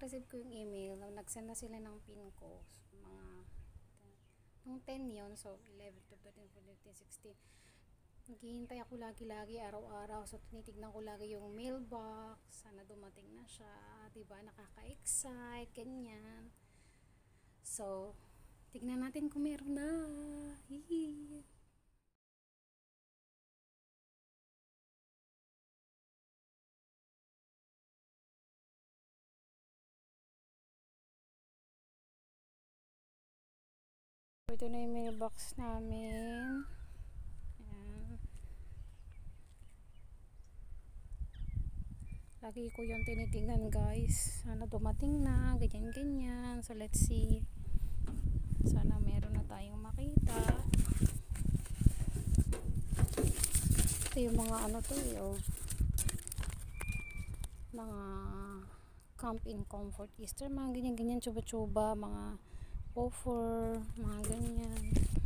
na-receive ko yung email, nag-send na sila ng pin ko. So, mga, nung 10 yun, so 11, 12, 13, 14, 15, 16. Naghihintay ako lagi-lagi, araw-araw. So, tinitignan ko lagi yung mailbox. Sana dumating na siya. Diba? Nakaka-excite. Ganyan. So, tignan natin kung meron na. Hihi. Ito na yung mailbox namin. Ayan. Lagi ko yung tinitingnan, guys. Sana dumating na. Ganyan-ganyan. So, let's see. Sana meron na tayong makita. Ito yung mga ano to eh, oh. Mga Camp in Comfort Easter. Mga ganyan-ganyan. Chuba-chuba. Mga offer, mga ganyan.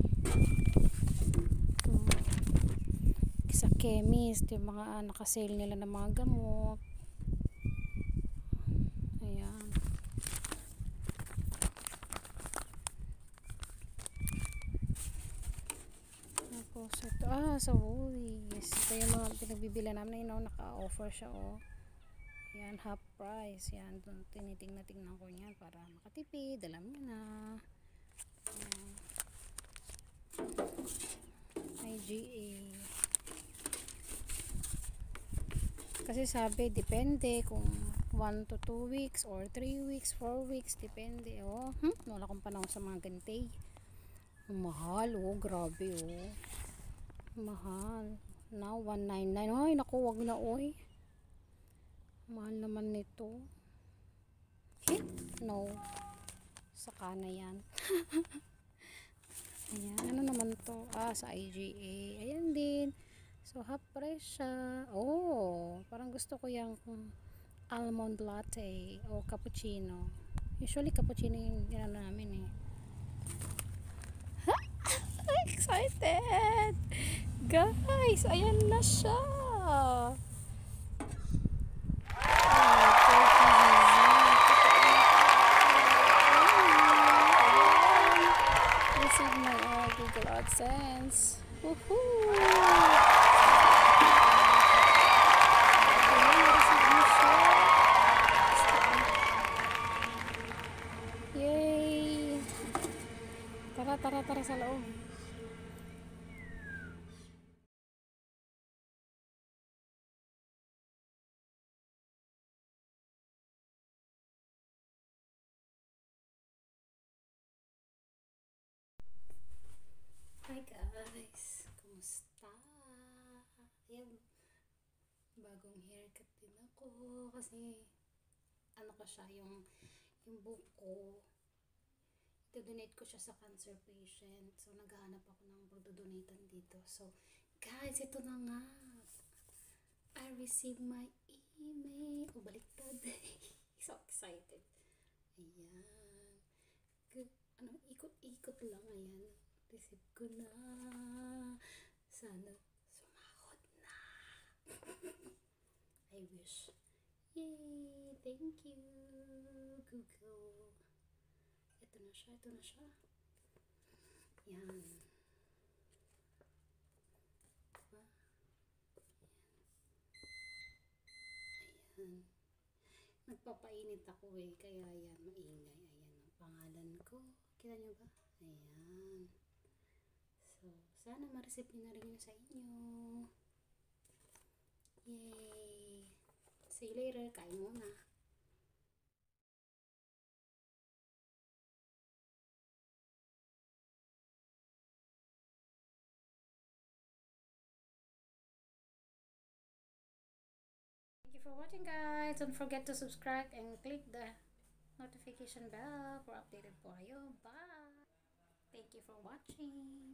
Sa chemist, yung mga nakasale nila ng mga gamot. Ayan. Tapos ito, sa Woolies. Ito yung mga pinagbibila namin, naka-offer siya, oh. Yan, half price. Yan, tinitingnan ko yan para makatipid. Alam mo na. Yan. IGA. Kasi sabi, depende kung 1 to 2 weeks or 3 weeks, 4 weeks, depende. Oh, wala akong panahon sa mga ganitay. Mahal, oh. Grabe, oh. Mahal. Now, 199. Ay, naku, wag na, oy. Mahal naman nito. Hit? No. Saka na yan. Ayan. Ano naman to? Sa IGA. Ayan din. So, half price siya. Oh, parang gusto ko yung almond latte o cappuccino. Usually, cappuccino yung ginano namin eh. Excited! Guys, ayan na siya. Google AdSense. Woohoo! Yay! Tara sa loob. Hi guys! Kumusta? Ayan, bagong haircut din ako kasi ano ko siya, yung buhok ko, ito-donate ko siya sa cancer patient. So, naghahanap ako ng pagdodonatan dito. So, guys, ito na nga. I received my email. Baliktad. So excited. Ayan. Ikot-ikot lang. Ayan. Receive ko na. Sana sumahod na. I wish. Yay! Thank you, Google. Ito na siya. Yan. Diba? Ayan. Nagpapainit ako eh. Kaya yan, maingay. Ayan ang pangalan ko. Kita nyo ba? Ayan. So, sana ma-receive nyo na rin yun sa inyo. Yay! See you later. Kain muna. Thank you for watching, guys. Don't forget to subscribe and click the notification bell for updated po kayo. Bye! Thank you for watching.